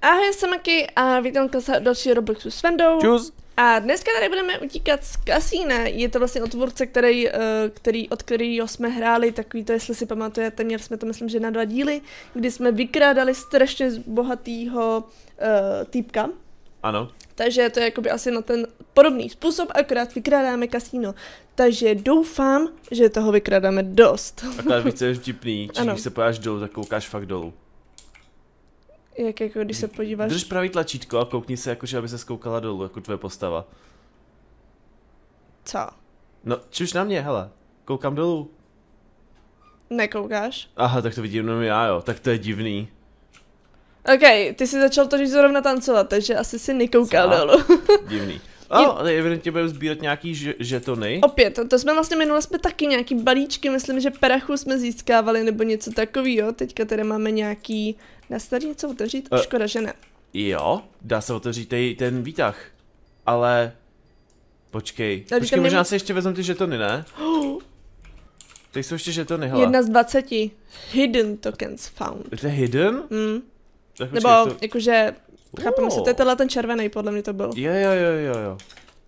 Ahoj, jsem Maki a vítám u dalšího Robloxu s Vendou. Čus. A dneska tady budeme utíkat z kasína. Je to vlastně otvůrce, od kterého jsme hráli, takový to, jestli si pamatujete, měli jsme to myslím, že na 2 díly, kdy jsme vykrádali strašně bohatýho týpka. Ano. Takže to je jakoby asi na ten podobný způsob, akorát vykrádáme kasíno. Takže doufám, že toho vykrádáme dost. Takhle více je vtipný, když se pojáš dolů, tak koukáš fakt dolů. Jak jako když se podíváš... Drž pravý tlačítko a koukni se jakože, aby se skoukala dolů, jako tvoje postava. Co? No, čuš na mě, hele. Koukám dolů. Nekoukáš? Aha, tak to vidím jenom já, jo. Tak to je divný. OK, ty jsi začal to zrovna tancovat, takže asi si nekoukal dolů. Divný. Ale evidentně budeme sbírat nějaký žetony. Opět, to jsme vlastně minule taky nějaký balíčky, myslím, že prachu jsme získávali nebo něco takového. Teďka tady máme nějaký... Dá se tady něco otevřít? Škoda, že ne. Jo, dá se otevřít ten výtah. Ale... Počkej, možná si ještě vezmu ty žetony, ne? Teď jsou ještě žetony, hele. 1 z 20. Hidden tokens found. To je hidden? Mm. Nebo jakože, chápeme se, to je tenhle ten červený, podle mě to byl. Jo.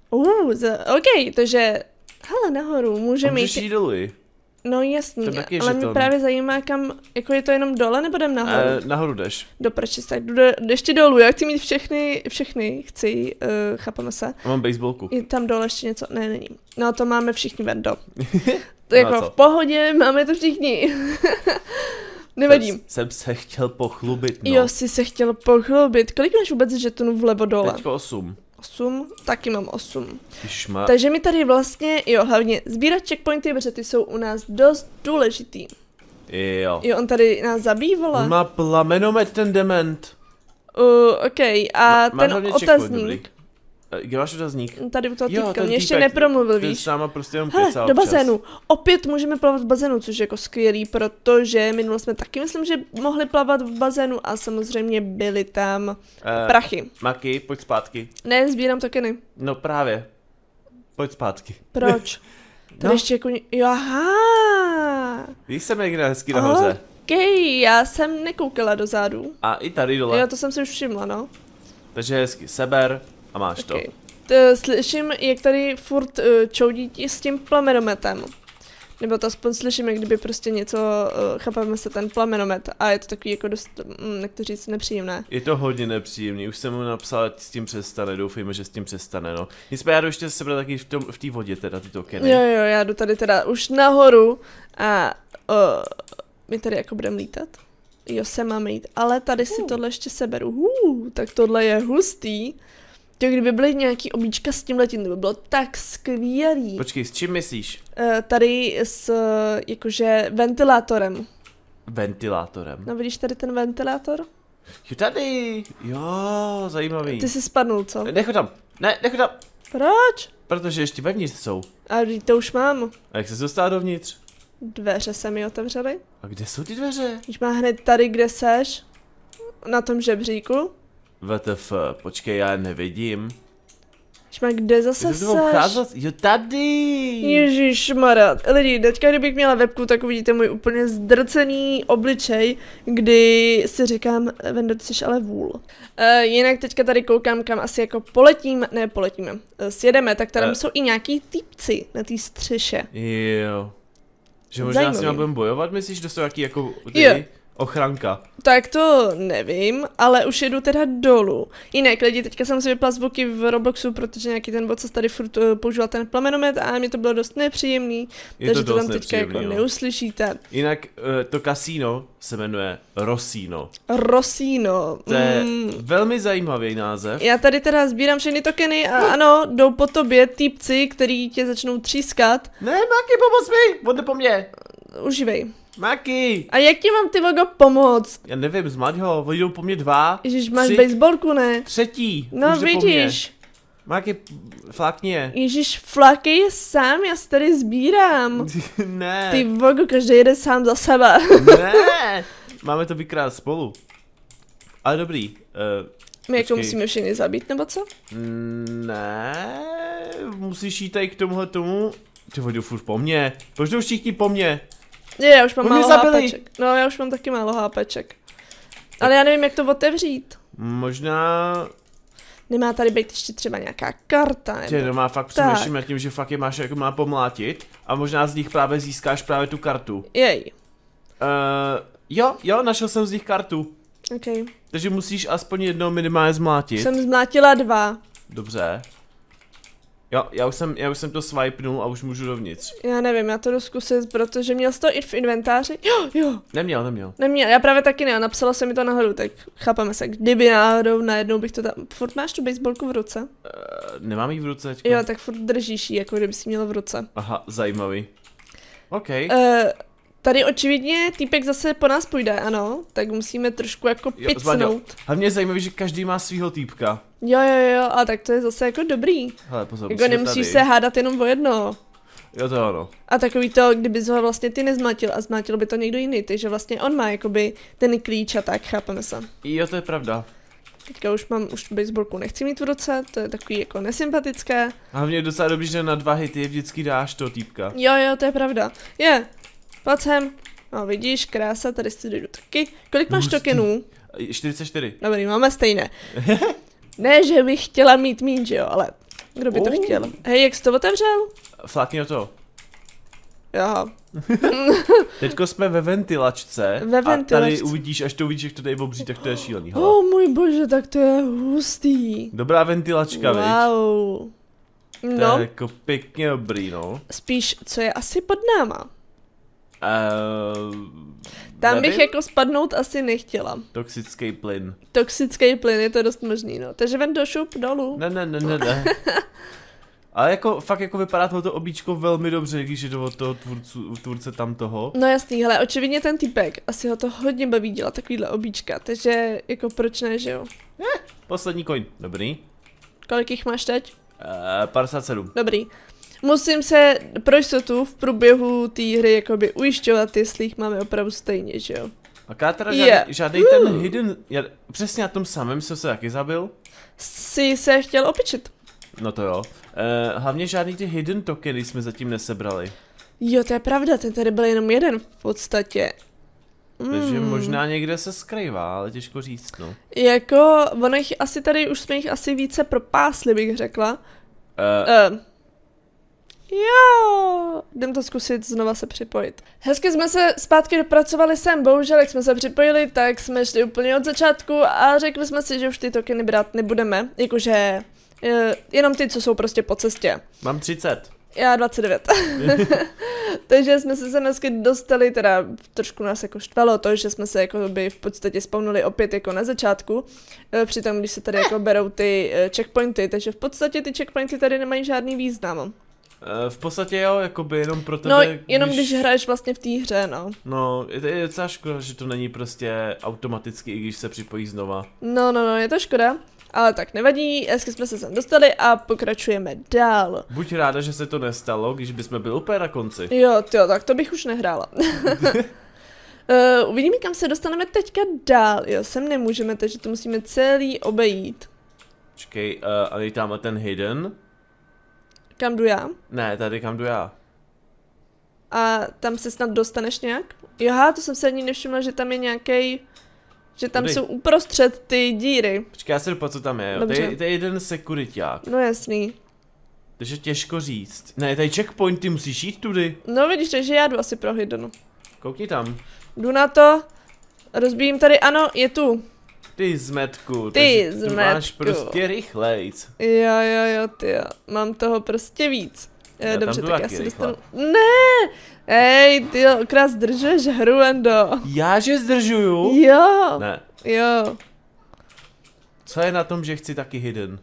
OK, takže, hele, nahoru, můžeme jít. Dolů. No jasný, ale mě právě zajímá, kam, jako je to jenom dole, nebo jdem nahoru? Nahoru jdeš. Do prčic, tak jdu ještě dolů, já chci mít všechny, chápeme se. Mám baseballku. Je tam dole ještě něco, ne, není. No to máme všichni, Vendo. To je jako v pohodě, máme to všichni. Nevadím. Jsem se chtěl pochlubit, no. Jo, jsi se chtěl pochlubit. Kolik máš vůbec žetonů vlevo dole? Teďko 8. 8? Taky mám 8. Tyšma. Takže mi tady vlastně, jo, hlavně sbírat checkpointy, protože ty jsou u nás dost důležitý. Jo. Jo, on tady nás zabývala. On má plamenomet, ten dement. OK, a ten otazník. Kde máš otazník? Tady u toho týpka, mě ještě nepromluvil, víš. Ten sáma prostě jenom kecá do bazénu. Opět můžeme plavat v bazénu, což je jako skvělý, protože minule jsme taky myslím, že mohli plavat v bazénu a samozřejmě byly tam prachy. Maki, pojď zpátky. Ne, sbírám tokeny. No právě. Pojď zpátky. Proč? Tady ještě jako... Jo, aha. Víš, jsem někde hezky nahoře. OK, já jsem nekoukala dozadu. A i tady dole. Jo, to jsem si už všimla, no. Takže hezky, seber a máš to. Slyším, jak tady furt čoudí s tím plamenometem. Nebo to aspoň slyším, jak kdyby prostě něco, chápeme se, ten plamenomet. A je to takový jako dost, jak to říct, nepříjemné. Je to hodně nepříjemný, už jsem mu napsal, ať s tím přestane, doufejme, že s tím přestane, no. Nicméně já jdu ještě sebrat taky v té vodě teda, ty tokeny. Jo, já jdu tady teda už nahoru a my tady jako budeme lítat. Jo, se máme jít, ale tady si tohle ještě seberu. Tak tohle je hustý. To kdyby byly nějaký oblíčka s tímhletím, to by bylo tak skvělý. Počkej, s čím myslíš? Tady s jakože ventilátorem. Ventilátorem? No vidíš tady ten ventilátor? Jo, tady! Jo, zajímavý. Ty jsi spadnul, co? Nechoď tam, nechoď tam. Proč? Protože ještě vevnitř jsou. A to už mám. A jak se dostala dovnitř? Dveře se mi otevřely. A kde jsou ty dveře? Když má hned tady, kde seš. Na tom žebříku. WTF, počkej, já nevidím. Šma, kde zase seš? Jo, tady! Ježišmarja, lidi, teďka kdybych měla webku, tak uvidíte můj úplně zdrcený obličej, kdy si říkám, Vendo, ty jsi ale vůl. Jinak teďka tady koukám, kam asi jako poletíme, sjedeme, tak tady jsou i nějaký týpci na té střeše. Jo. Že možná s nimi budeme bojovat, myslíš, že jsou nějaký jako ochranka. Tak to nevím, ale už jedu teda dolů. Jinak lidi, teďka jsem si vypla zvuky v Robloxu, protože nějaký ten bot tady furt používal ten plamenomet a mě to bylo dost nepříjemný, takže to tam teďka jako neuslyšíte. Jinak to kasíno se jmenuje Rosino. Rosino. To je velmi zajímavý název. Já tady teda sbírám všechny tokeny a ano, jdou po tobě týpci, který tě začnou třískat. Ne, Maki, pomoz mi, on jde po mně. Užívej. Maki! A jak ti mám ty vogo pomoct? Já nevím, zmaď ho, jdou po mně 2. Ježiš, máš baseballku, ne? 3. No vidíš. Maki, flákni je. Ježiš, flakej je sám, já se tady sbírám. Ne. Ty vogo, každý jede sám za sebe. Ne, máme to vykrát spolu. Ale dobrý. My jako musíme všechny zabít, nebo co? Ne, musíš jít tady k tomuhle tomu. Ty jdou furt po mně, proč jdou všichni po mně? Já už mám málo hápeček. No, já už mám taky málo hápeček. Ale já nevím, jak to otevřít. Možná... Nemá tady být ještě třeba nějaká karta, nebo... Tě, no má fakt přemýšlím nad tím, že fakt je máš jako má pomlátit a možná z nich právě získáš právě tu kartu. Jej. Jo, našel jsem z nich kartu. Okay. Takže musíš aspoň jednou minimálně zmlátit. Jsem zmlátila 2. Dobře. Jo, já už jsem to swipenul a už můžu dovnitř. Já nevím, já to jdu zkusit, protože měl jsi to i v inventáři. Jo. Neměl. Neměl, já právě taky ne, napsala jsem mi to nahoru, tak chápeme se, kdyby náhodou najednou bych to tam... Furt máš tu baseballku v ruce? Nemám jí v ruce teďko. Jo, tak furt držíš ji, jako kdyby si měla v ruce. Aha, zajímavý. OK. Tady očividně týpek zase po nás půjde, ano, tak musíme trošku jako picnout. Hlavně je zajímavý, že každý má svýho týpka. Jo, a tak to je zase jako dobrý. Hele, pozor, jako nemusíš se hádat jenom o jedno. Jo, to ano. A takový to, kdyby ho vlastně ty nezmatil a zmatil by to někdo jiný, takže vlastně on má jakoby ten klíč a tak, chápeme se. Jo, to je pravda. Teďka už baseballku nechci mít v ruce, to je takový jako nesympatické. A hlavně je docela dobrý, že na 2 hity vždycky dáš toho týpka. Jo, to je pravda. Pojď sem. No vidíš, krása, tady si dojdu taky. Kolik máš tokenů? 44. Dobrý, máme stejné. Ne, že bych chtěla mít míň, že jo, ale kdo by to chtěl? Hej, jak jsi to otevřel? Flákni o to. Jo. Teďko jsme ve ventilačce. A tady uvidíš, až to uvidíš, jak to tady obří, tak to je šílený. Můj bože, tak to je hustý. Dobrá ventilačka, viď? Wow. To je jako pěkně dobrý, no. Spíš, co je asi pod náma? Tam bych jako spadnout asi nechtěla. Toxický plyn. Toxický plyn, je to dost možný, no. Takže ven do šup dolů. Ne. Ale jako fakt jako vypadá tohoto obíčko velmi dobře, když je to od toho tvůrce tam toho. No jasný, hele, očividně ten typek, asi ho to hodně baví dělat takovýhle obíčka, takže jako proč ne, že jo? Poslední coin, dobrý. Kolik jich máš teď? 57. Dobrý. Musím se pro jistotu v průběhu té hry jakoby ujišťovat, jestli jich máme opravdu stejně, že jo? A teda žádný ten hidden, přesně na tom samém jsem se taky zabil. Jsi se chtěl opičit. No to jo. Hlavně žádný ty hidden tokeny jsme zatím nesebrali. Jo, to je pravda, ten tady byl jenom jeden v podstatě. Takže možná někde se skrývá, ale těžko říct, no. Jako, ono jich asi tady, už jsme jich asi více propásli, bych řekla. Jo, jdem to zkusit znova se připojit. Hezky jsme se zpátky dopracovali sem, bohužel jak jsme se připojili, tak jsme šli úplně od začátku a řekli jsme si, že už ty tokeny brát nebudeme, jakože jenom ty, co jsou prostě po cestě. Mám 30. Já 29. Takže jsme se sem hezky dostali, teda trošku nás jako štvalo to, že jsme se jako by v podstatě spawnuli opět jako na začátku, přitom když se tady jako berou ty checkpointy, takže v podstatě ty checkpointy tady nemají žádný význam. V podstatě jo, jakoby jenom pro tebe, no, jenom když hraješ vlastně v té hře, no. No, je docela škoda, že to není prostě automaticky, i když se připojí znova. No, je to škoda, ale tak nevadí, hezky jsme se sem dostali a pokračujeme dál. Buď ráda, že se to nestalo, když bychom byli úplně na konci. Jo, tak to bych už nehrála. Uvidíme, kam se dostaneme teďka dál, jo, sem nemůžeme, takže to musíme celý obejít. Počkej, a je tamhle ten hidden? Kam jdu já? Ne, tady kam jdu já. A tam se snad dostaneš nějak? Joha, to jsem se ani nevšimla, že tam je nějaký, že tam jsou uprostřed ty díry. Počkej, já se dopadl, co tam je, jo. To je jeden sekuriťák. No jasný. Takže těžko říct. Ne, tady checkpoint, ty musíš jít tudy. No vidíš, takže já jdu asi pro hiddenu. Koukni tam. Jdu na to, rozbíjím tady, ano, je tu. Ty zmetku, ty máš prostě rychlejc. Jo, ty jo, mám toho prostě víc. Dobře, tak já si dostanu... Ne! Hej, ty jo, okrát zdržuješ hru, Endo. Já že zdržuju? Jo. Ne. Jo. Co je na tom, že chci taky hidden?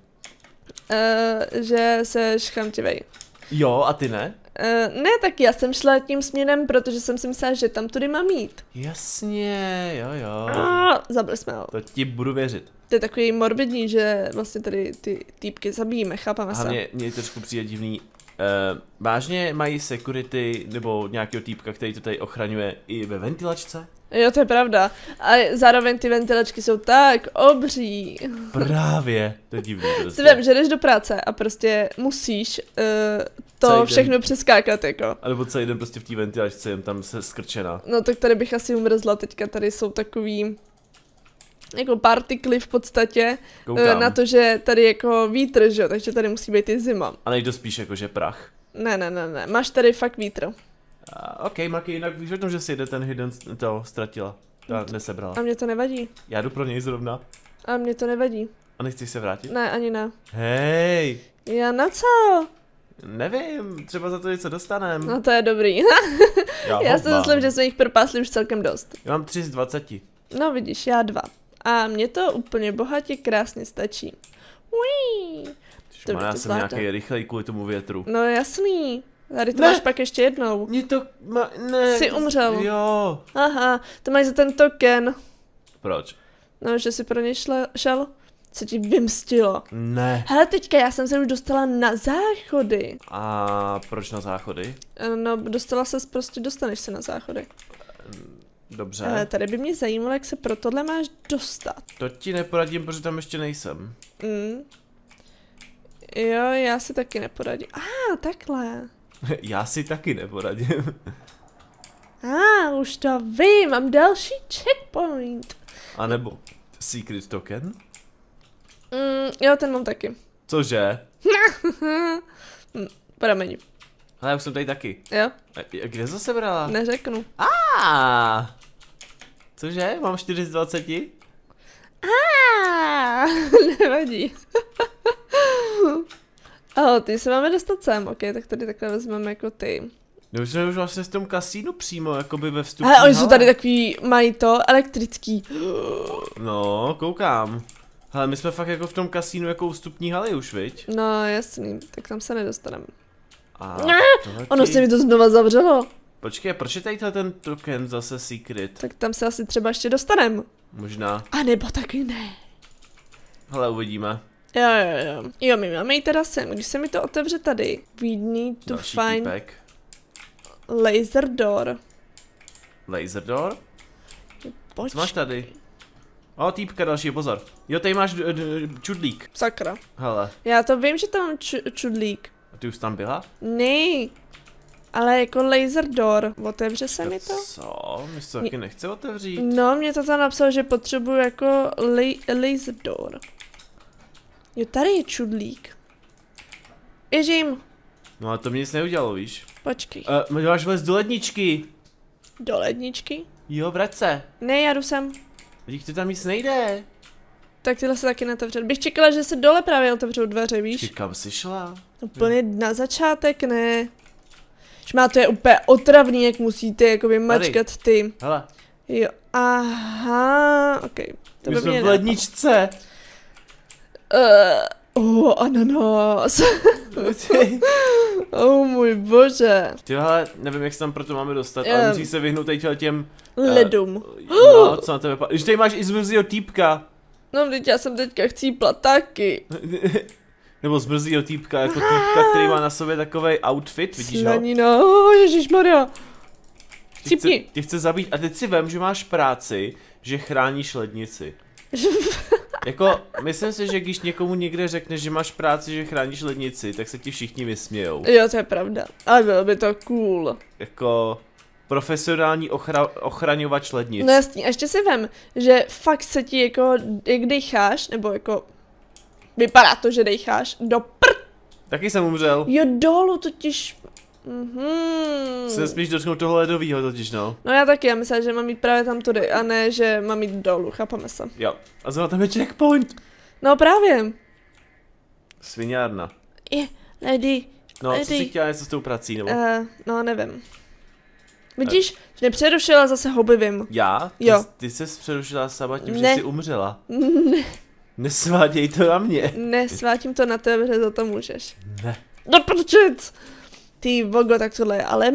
Že seš chamtivej. Jo, a ty ne? Ne, tak já jsem šla tím směrem, protože jsem si myslela, že tam tudy mám jít. Jasně, jo. Zabili jsme ho. To ti budu věřit. To je takový morbidní, že vlastně tady ty týpky zabijíme, chápeme se. A mně trošku přijde divný. Vážně mají security nebo nějakého týpka, který to tady ochraňuje i ve ventilačce? Jo, to je pravda. A zároveň ty ventilačky jsou tak obří. Právě, to je divný. Si vem, že jdeš do práce a prostě musíš to všechno přeskákat, jako. A nebo celý den prostě v té ventilačce, jen tam se skrčená. No tak tady bych asi umrzla, teďka tady jsou takový jako partikly v podstatě na to, že tady jako vítr, že jo, takže tady musí být i zima. A nejde spíš jako, že prach. Ne, máš tady fakt vítr. OK, Maki, jinak víš o tom, že si jeden ten hidden to ztratila. Nesebrala. A mě to nevadí. Já jdu pro něj zrovna. A mě to nevadí. A nechceš se vrátit? Ne, ani ne. Hej! Já na co? Nevím, třeba za to něco dostanem. No to je dobrý. Já si myslím, že jsme jich propásli už celkem dost. Já mám 3 z 20. No vidíš, já 2. A mně to úplně bohatě krásně stačí. Uí. Já jsem nějaký rychlej kvůli tomu větru. No jasný. Tady to máš pak ještě jednou. Mě to ne. Jsi umřel. Jo. Aha, to máš za ten token. Proč? No, že jsi pro něj šel. Co ti vymstilo? Ne. Hele, teďka já jsem se už dostala na záchody. A proč na záchody? No, dostaneš se na záchody. Dobře. Tady by mě zajímalo, jak se pro tohle máš dostat. To ti neporadím, protože tam ještě nejsem. Jo, já si taky neporadím. Takhle. Já si taky neporadím. Už to vím, mám další checkpoint. A nebo secret token? Jo, ten mám taky. Cože? Pramení. Ale já už jsem tady taky. Jo. Kde jsi se brala? Neřeknu. Cože? Mám 4 z 20? Nevadí. Ty se máme dostat sem, ok, tak tady takhle vezmeme jako ty. No už jsme už vlastně v tom kasínu přímo, jakoby ve vstupu. Oni jsou tady takový, mají to elektrický. No, koukám. Hele, my jsme fakt jako v tom kasínu jako vstupní haly už, viď? No jasný, tak tam se nedostaneme. Tohletí... Ono se mi to znova zavřelo. Počkej, proč je tady ten token zase secret? Tak tam se asi třeba ještě dostaneme. Možná. A nebo taky ne. Hele, uvidíme. Jo, my máme jít teda sem, když se mi to otevře tady. We need to find laser door. Laser door? Co máš tady? Týpka další, pozor. Jo, tady máš čudlík. Sakra. Hele. Já to vím, že tam mám čudlík. A ty už tam byla? Ne. Ale jako laser door. Otevře se mi to? Co? Mě to taky nechce otevřít. No, mě to tam napsalo, že potřebuju jako laser door. Jo, tady je čudlík. Běžím. No ale to mě nic neudělalo, víš? Počkej. Máš vlez do ledničky. Do ledničky? Jo, vrať se. Ne, já jdu sem. Vidíš, to tam nic nejde. Tak tyhle se taky netevřel. Bych čekala, že se dole právě otevřou dveře, víš? Kam jsi šla? Úplně na začátek, ne. Šmá, to je úplně otravný, jak musíte jakoby mačkat ty. Hele. Jo, aha, ok. To my jsme v ledničce. Ananas. Můj bože. Ty hele, nevím, jak se tam proto máme dostat, ale musí se vyhnout tady těm... ledům. No, co na tebe Když tady máš i zmrzlýho týpka. No, teď já jsem teďka chcípla taky. Nebo zmrzlýho týpka, jako týpka, který má na sobě takovej outfit, vidíš ho? Slanino, ježišmarja. Tě chce zabít a teď si vem, že máš práci, že chráníš lednici. Jako, myslím si, že když někomu někde řekneš, že máš práci, že chráníš lednici, tak se ti všichni vysmějou. Jo, to je pravda. Ale bylo by to cool. Jako profesionální ochraňovač lednic. No jasný, a ještě si vem, že fakt se ti jako, jak dejcháš, nebo jako, vypadá to, že dejcháš, do Taky jsem umřel. Jo, dolů totiž. Jsem spíš dotknout toho ledovýho totiž, no. No já taky, já myslím, že mám jít právě tam tudy, a ne, že mám jít dolů, chápeme se. Jo, a zrovna tam je checkpoint. No právě. Sviňárna. Lady. No, co jsi chtěla něco s tou prací, nebo? No, nevím. Vidíš, mě přerušila zase hobbyvím. Já? Jo. Ty jsi přerušila sama tím, Ne. že jsi umřela. Ne. Nesváděj to na mě. Ne, svátím to na tebe, protože za to můžeš. Ne. No prčit! Ty vogo, tak tohle je, ale...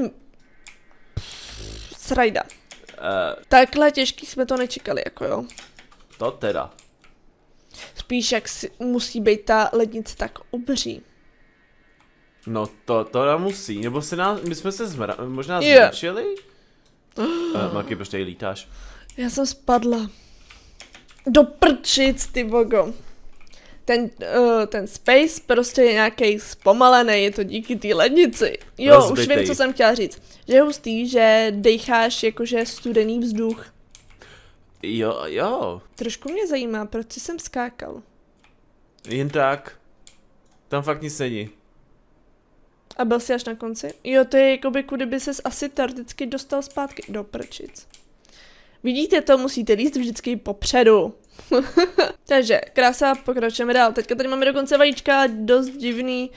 Srajda. Takhle těžký jsme to nečekali, jako jo. To teda. Spíš jak musí být ta lednice tak obří. No to nemusí, nebo se my jsme se možná zmračili? Maki, proč tady lítáš? Já jsem spadla. Do prčic, ty vogo. Ten space prostě je nějaký zpomalený, je to díky té lednici. Jo, Rozbitej. Už vím, co jsem chtěla říct. Že je hustý, že dejcháš jakože studený vzduch. Jo. Trošku mě zajímá, proč jsem skákal. Jen tak. Tam fakt nic není. A byl jsi až na konci? Jo, to je jakoby, kdyby ses asi teoreticky dostal zpátky do prčic. Vidíte to, musíte líst vždycky popředu. Takže, krása, pokračujeme dál. Teďka tady máme dokonce vajíčka, dost divný.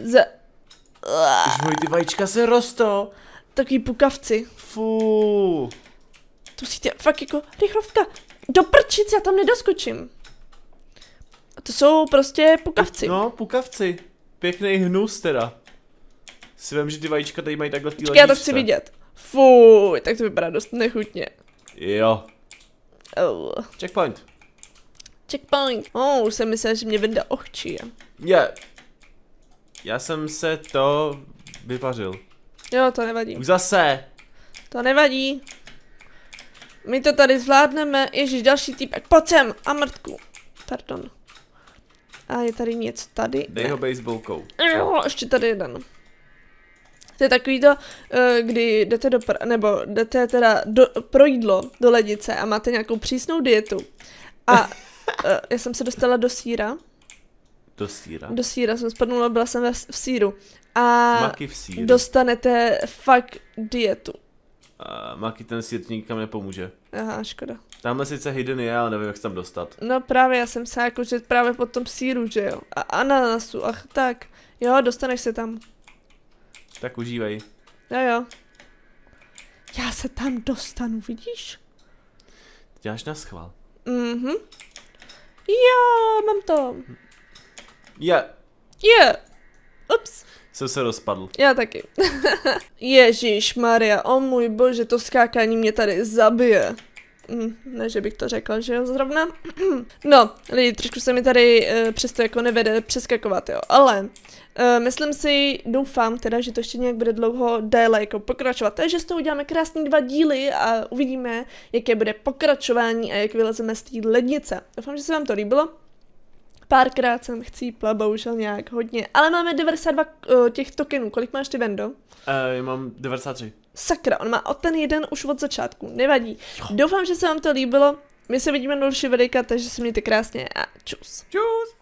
Už ty vajíčka se rostou. Takový pukavci. Fú. To musíte fakt jako rychlovka. Do prčic, já tam nedoskočím. A to jsou prostě pukavci. No, pukavci. Pěkný hnus teda. Si vím, že ty vajíčka tady mají takhle v té já to chci vidět. Fuj, tak to vypadá dost nechutně. Jo. Oh. Checkpoint. Checkpoint. Už jsem myslel, že mě Venda ochčí. Já jsem se to vypařil. Jo, to nevadí. Už zase. To nevadí. My to tady zvládneme. Ježíš, další týpek. Pojď sem. A mrtku. Pardon. A je tady něco tady. Dej ho baseballkou. Jo, ještě tady jeden. To je takový to, kdy jdete jdete teda pro jídlo do lednice a máte nějakou přísnou dietu. A já jsem se dostala do sýra. Do sýra? Do sýra jsem spadnula, byla jsem v sýru. A Maki v sýru. Dostanete fakt dietu. Maki ten sýr nikam nepomůže. Aha, škoda. Tamhle sice hidden je, ale nevím, jak se tam dostat. No právě, já jsem se jakože právě po tom sýru, že jo. A ananasu, ach tak. Jo, dostaneš se tam. Tak užívej. Jo. Já se tam dostanu, vidíš? Děláš na schvál. Jo, mám to. Je. Ups. Jsem se rozpadl. Já taky. Ježíš Maria, o můj bože, to skákání mě tady zabije. Ne, že bych to řekla, že jo, zrovna. No, lidi, trošku se mi tady přesto jako nevede přeskakovat, jo, ale myslím si, doufám teda, že to ještě nějak bude dlouho déle jako pokračovat, takže z toho uděláme krásný 2 díly a uvidíme, jaké bude pokračování a jak vylezeme z té lednice. Doufám, že se vám to líbilo. Párkrát jsem chcípla, bohužel nějak hodně, ale máme 92 těch tokenů. Kolik máš ty, Vendo? Já mám 93. Sakra, on má o ten jeden už od začátku, nevadí. Doufám, že se vám to líbilo, my se vidíme na další videjka, takže se mějte krásně a čus. Čus.